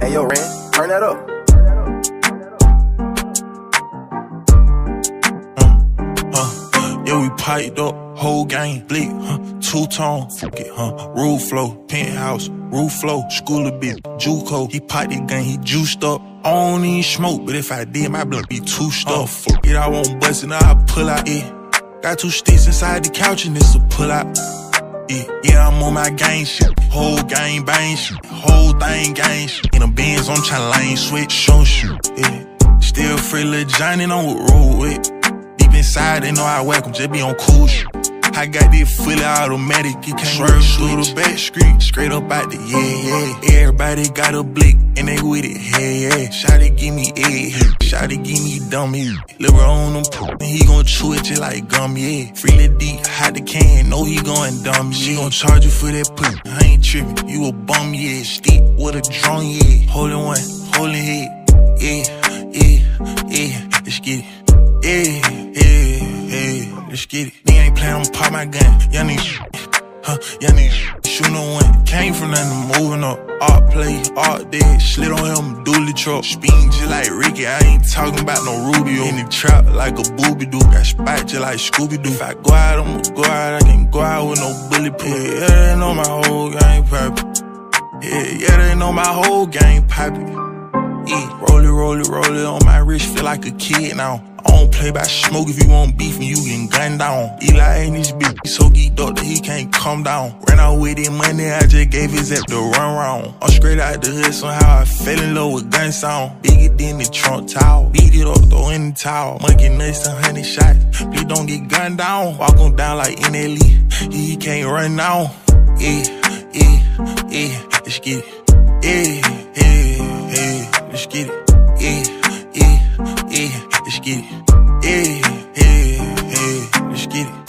Hey, yo, Ren, turn that up. Yeah, we piped up, whole gang, blick, two-tone, fuck it, roof flow, penthouse, roof flow, school a bit, Juco. He piped the gang, he juiced up. I don't even smoke, but if I did, my blood be too stuffed. Fuck it, I won't bust it, now I pull out, yeah. Got 2 sticks inside the couch and it's a pull out. Yeah, I'm on my gang shit. Whole gang bang shit. Whole thing gang shit. In the Benz, I'm tryna lane switch, show shit. Yeah. Still free Lil Johnny, know what roll with. Deep inside, they know I whack 'em, just be on cool shit. I got this fully automatic, you can't swerve through the back street, straight up out the yeah. Everybody got a blick, and they with it, yeah. Shawty give me egg, shawty give me dummy. Lil' bro on them and he gon' chew it just like gum, yeah. Free Lil D, hot the can, know he going dumb, she gon' charge you for that pussy. I ain't trippin', you a bum, yeah. Stick with a drum, yeah. Holdin' one, holdin' head, yeah. Let's get it, yeah. Let's get it. They ain't playin', I'ma pop my gun. Young niggas, shoot no one. Came from nothing, moving up. Art play, art dead. Slid on him, dually truck. Speeding just like Ricky, I ain't talking about no Rubio. In the trap like a booby doo. Got spot just like Scooby Doo. If I go out, I'ma go out. I can't go out with no bulletproof. Yeah, they know my whole gang poppin'. Yeah, they know my whole gang poppin'. Yeah, roll it on my wrist, feel like a kid now. I don't play by smoke, if you want beef and you getting gunned down. Eli ain't this bitch, he so geeked up that he can't come down. Ran out with his money, I just gave his app the run round. I'm straight out the hood, somehow I fell in love with gun sound. Bigger than the Trump Tower, beat it up, throw in the towel. Monkey nuts, 100 shots, please don't get gunned down. Walk on down like NLE, he can't run now. Yeah, let's get it. Yeah, let's get it. Yeah, let's get it. Yeah, let's get it.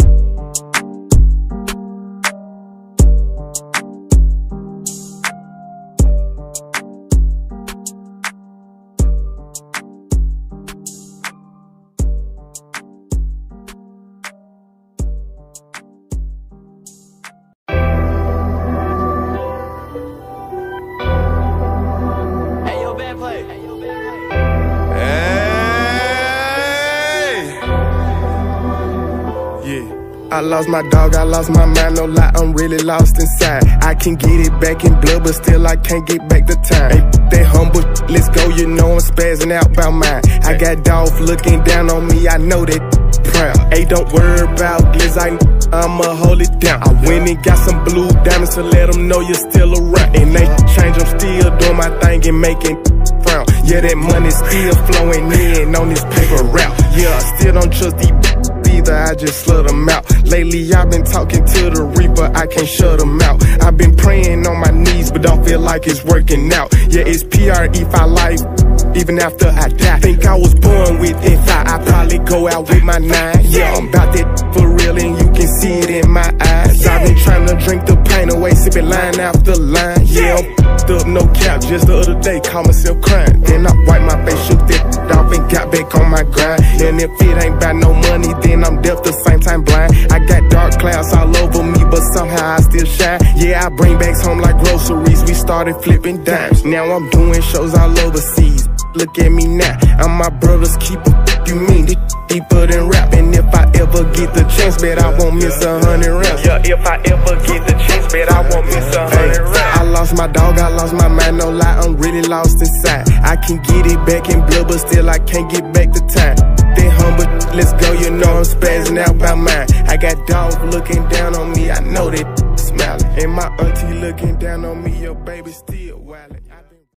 I lost my dog, I lost my mind, no lie, I'm really lost inside. I can get it back in blood, but still I can't get back the time. Hey, they humble, let's go, you know I'm spazzing out about mine. I got dogs looking down on me, I know that proud. Hey, don't worry about this, I'ma hold it down. I went and got some blue diamonds to let them know you're still around. And they change, I'm still doing my thing and making frown. Yeah, that money still flowing in on this paper route. Yeah, I still don't trust these either, I just slut them out. Lately I've been talking to the Reaper, I can't shut them out. I've been praying on my knees, but don't feel like it's working out. Yeah, it's PRE for life, even after I die. Think I was born with it, I probably go out with my 9. Yeah, I'm about that for real and you can see it in my eyes. I've been trying to drink the pain away, sipping line after line. Yeah, I'm f***ed up, no cap, just the other day caught myself crying. Then I wiped my face, shook that off and got back on my grind. And if it ain't about no money, then I'm deaf the same time blind. I got dark clouds all over me, but somehow I still shine. Yeah, I bring bags home like groceries, we started flipping dimes. Now I'm doing shows all overseas, look at me now, I'm my brother's keeper. You mean it deeper than rap? And if I ever get the chance, bet I won't miss 100 raps. Yeah, if I ever get the chance, bet I won't miss 100 raps. I lost my dog, I lost my mind, no lie, I'm really lost inside. I can get it back in blood, but still I can't get back the time. They humble, let's go, you know I'm spazzing out about mine. I got dogs looking down on me, I know they smiling. And my auntie looking down on me, your baby still wildin'.